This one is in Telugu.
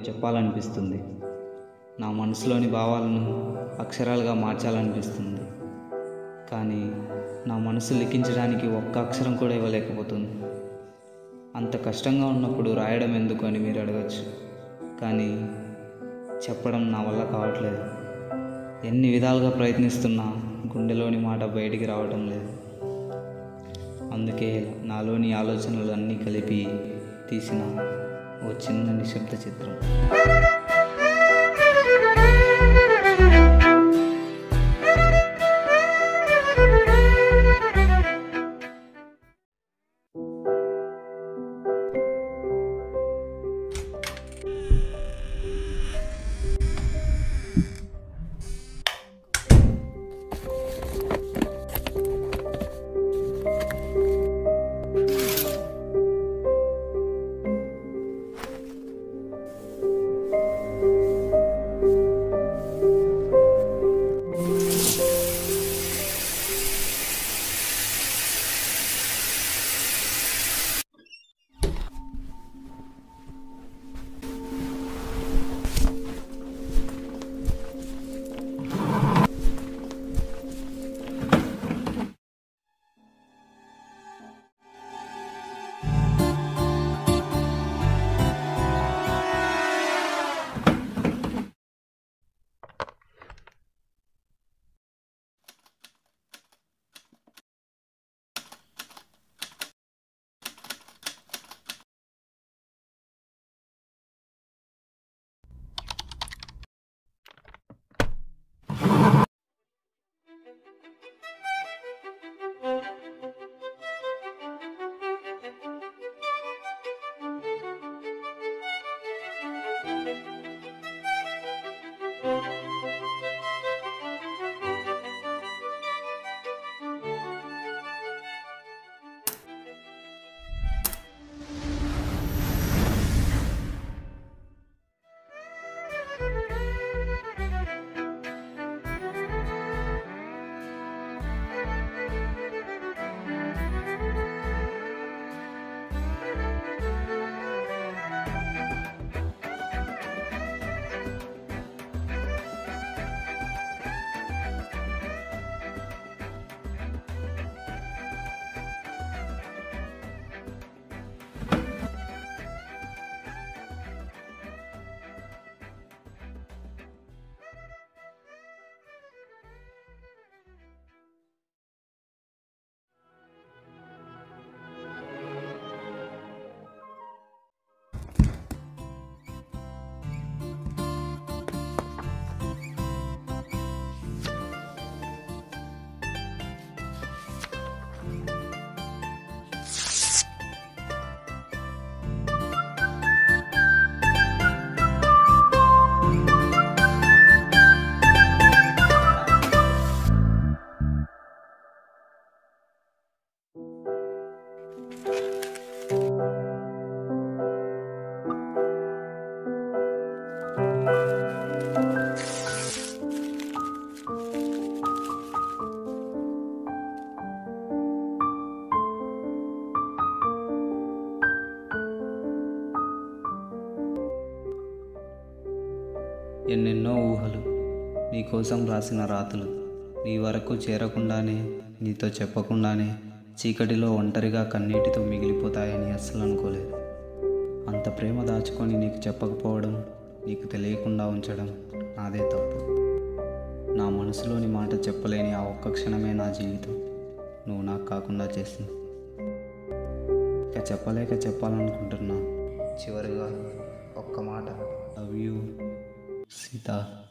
చెప్పాలనిపిస్తుంది. నా మనసులోని భావాలను అక్షరాలుగా మార్చాలనిపిస్తుంది. కానీ నా మనసు లిఖించడానికి ఒక్క అక్షరం కూడా ఇవ్వలేకపోతుంది. అంత కష్టంగా ఉన్నప్పుడు రాయడం ఎందుకు అని మీరు అడగచ్చు. కానీ చెప్పడం నా వల్ల కావట్లేదు. ఎన్ని విధాలుగా ప్రయత్నిస్తున్నా గుండెలోని మాట బయటికి రావడం లేదు. అందుకే నాలోని ఆలోచనలు అన్నీ కలిపి తీసిన ఓ చిన్న నిశ్శబ్ద చిత్రం. ఎన్నెన్నో ఊహలు, నీకోసం రాసిన రాతలు, నీ వరకు చేరకుండానే, నీతో చెప్పకుండానే చీకటిలో ఒంటరిగా కన్నీటితో మిగిలిపోతాయని అస్సలు అనుకోలేదు. అంత ప్రేమ దాచుకొని నీకు చెప్పకపోవడం, నీకు తెలియకుండా ఉంచడం నాదే తప్పు. నా మనసులోని మాట చెప్పలేని ఆ ఒక్క క్షణమే నా జీవితం నువ్వు నాకు కాకుండా చేసింది. ఇక చెప్పలేక చెప్పాలనుకుంటున్నా చివరిగా ఒక్క మాట, లవ్ యూ సీత.